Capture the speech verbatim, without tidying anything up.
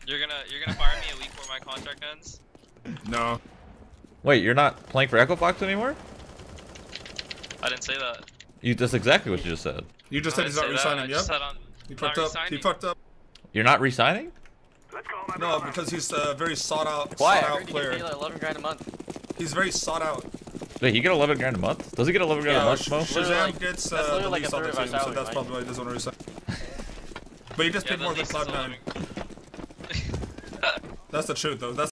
You're gonna you're gonna fire me a week before my contract ends? No. Wait, you're not playing for Echo Fox anymore? I didn't say that. You that's exactly what you just said. You just I said he's didn't not say that. I resigning. just Yep. said on- He not fucked up. He resigning. fucked up. You're not resigning? No, because he's a very sought out, Why? sought I out heard you get player. paid like eleven grand a month. He's very sought out. Wait, you get eleven grand a month? Does he get eleven grand Yeah, a month, Sh- Mo? Literally Shazam like- gets that's uh, the literally like a least on the third of our team, so salary, that's right? probably why he doesn't want to resign. But he gets Yeah, paid the more than lease is Cloud nine. eleven. That's the truth, though. That's